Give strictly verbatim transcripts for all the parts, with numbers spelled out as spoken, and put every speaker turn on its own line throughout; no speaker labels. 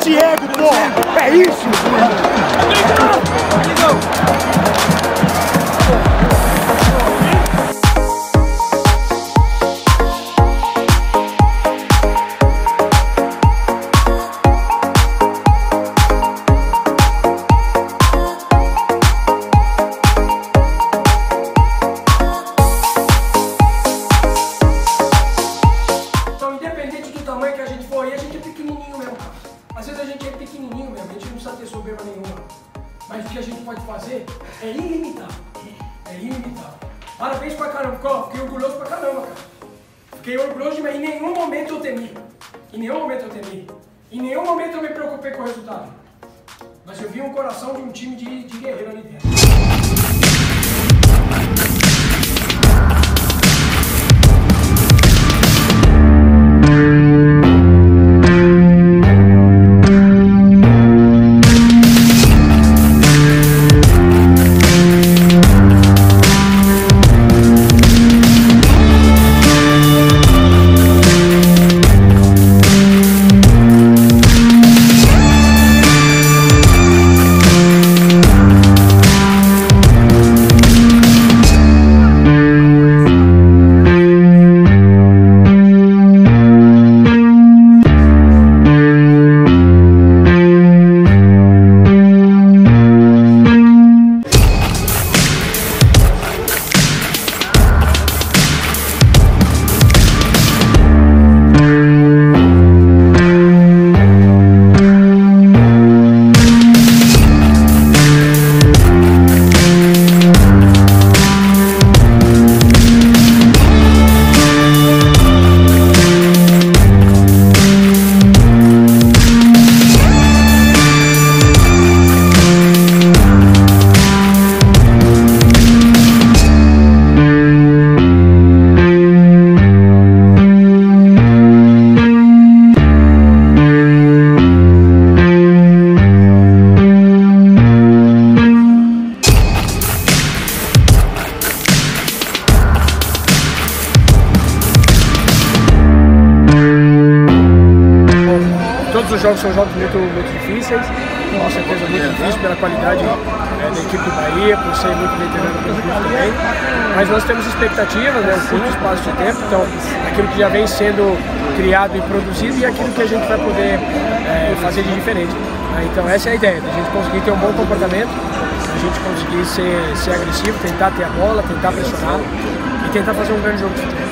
Diego, porra! É isso!
Às vezes a gente é pequenininho mesmo, a gente não precisa ter soberba nenhuma. Mas o que a gente pode fazer é ilimitável. É ilimitável. Parabéns pra caramba, fiquei orgulhoso pra caramba, cara. Fiquei orgulhoso, mas em nenhum momento eu temi. Em nenhum momento eu temi. Em nenhum momento eu me preocupei com o resultado. Mas eu vi um coração de um time de, de guerreiro ali dentro. Todos os jogos são jogos muito, muito difíceis, com certeza muito difíceis pela qualidade é, da equipe do Bahia, por ser muito veterano do grupo também. Mas nós temos expectativas, né, um curto espaço de tempo, então aquilo que já vem sendo criado e produzido e aquilo que a gente vai poder é, fazer de diferente. Então essa é a ideia, a gente conseguir ter um bom comportamento, a gente conseguir ser, ser agressivo, tentar ter a bola, tentar pressionar e tentar fazer um grande jogo de futebol.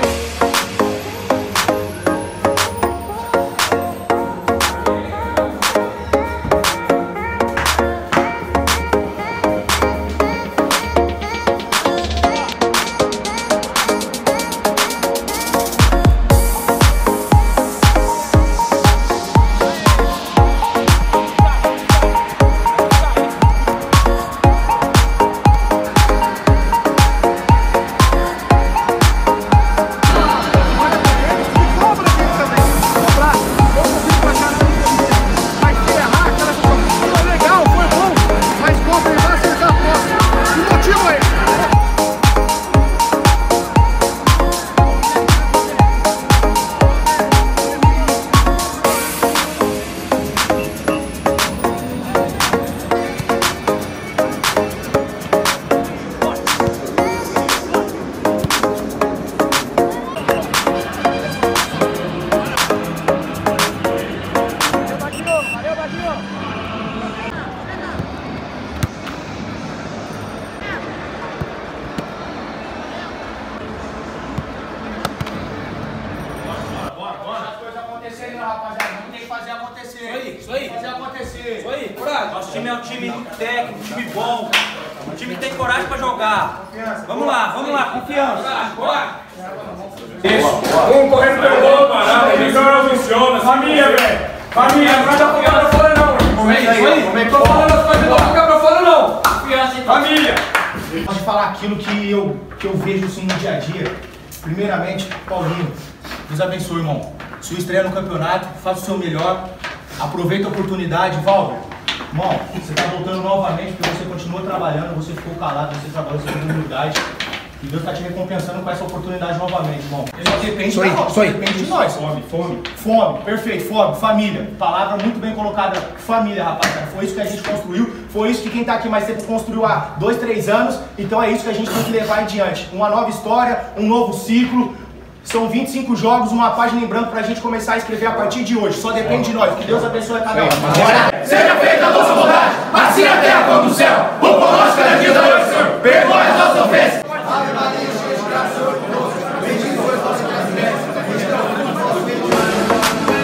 Isso aí, isso aí.
Fazer acontecer.
Isso aí, coragem.
Nosso time é um time técnico, um time bom. Um time que tem coragem pra jogar. Vamos lá, vamos lá, confiança. Bora.
Isso. Um correndo pelo outro, parado. Não funciona. Família, velho. Família, não vai dar pra pra fora não.
Isso aí.
Não tô falando as coisas, não ficar pra fora não.
Confiança, então.
Família.
Pode falar aquilo que eu, que eu vejo assim no dia a dia. Primeiramente, Paulinho, Deus abençoe, irmão. Sua estreia no campeonato, faça o seu melhor. Aproveita a oportunidade, Valber. Irmão, você está voltando novamente porque você continua trabalhando, você ficou calado, você trabalhou, você teve humildade. E Deus está te recompensando com essa oportunidade novamente, irmão. Só depende
Isso aí,
de nós,
isso aí.
depende de nós.
Fome, fome.
Fome, perfeito, fome, família. Palavra muito bem colocada, família, rapaziada. Foi isso que a gente construiu, foi isso que quem tá aqui mais tempo construiu há dois, três anos. Então é isso que a gente tem que levar adiante. Uma nova história, um novo ciclo. São vinte e cinco jogos, uma página em branco pra gente começar a escrever a partir de hoje. Só depende de nós. Que Deus abençoe cada um.
Seja feita a vossa vontade, assim na terra como no céu. O pão nosso cada dia dá hoje, Senhor. Perdoa as nossas ofensas. Ave Maria, cheia de graça, Senhor é conosco. Bendita sois vós entre as mulheres. Bendito é o fruto do vosso ventre, Jesus.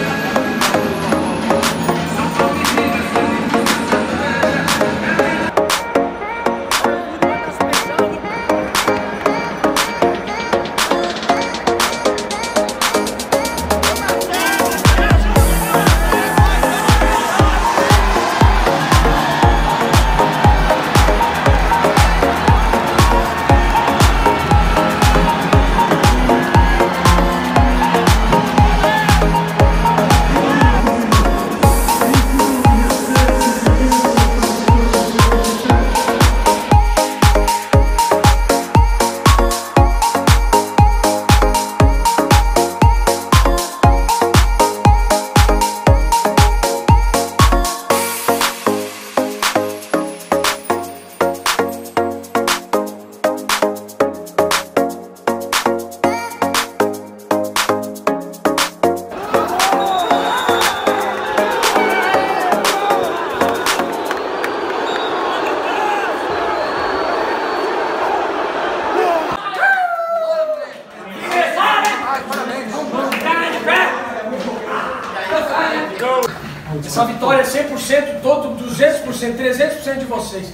Essa vitória é cem por cento, todo duzentos por cento, trezentos por cento de vocês.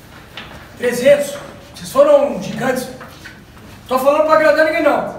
trezentos. Vocês foram gigantes. Estou falando para agradar ninguém não.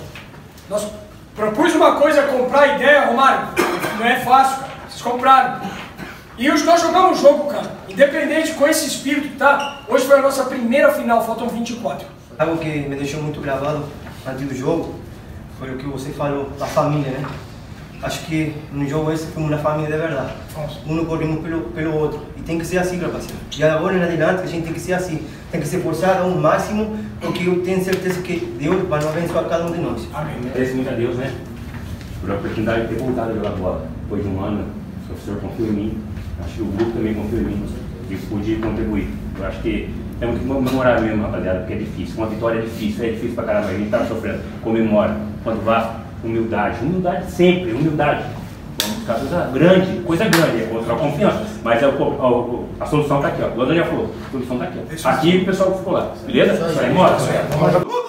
Nós propus uma coisa, comprar a ideia, arrumaram. Não é fácil, cara. Vocês compraram. E os nós jogamos o jogo, cara. Independente com esse espírito que tá. Hoje foi a nossa primeira final, faltam vinte e quatro.
Algo que me deixou muito gravado antes do jogo foi o que você falou, a família, né? Acho que no jogo esse fomos uma família de verdade. Um corremos pelo, pelo outro. E tem que ser assim, rapaziada. E agora em adiante a gente tem que ser assim. Tem que se esforçar ao máximo, porque eu tenho certeza que Deus vai nos abençoar cada um de nós.
Amém.
Agradeço muito a Deus, né? Por a oportunidade de ter voltado a jogar bola. Depois de um ano, o professor confiou em mim. Acho que o grupo também confiou em mim. E pude contribuir. Eu acho que é muito memorável mesmo, rapaziada, porque é difícil. Uma vitória é difícil, é difícil pra caramba. A gente tava sofrendo. Comemora. Quando vá. Humildade, humildade sempre, humildade. Vamos buscar coisa grande, coisa grande, é mostrar confiança. Mas é o, a, a solução está aqui, ó. O Londrina já falou, a solução está aqui, ó. Aqui o pessoal ficou lá, beleza? Vai embora.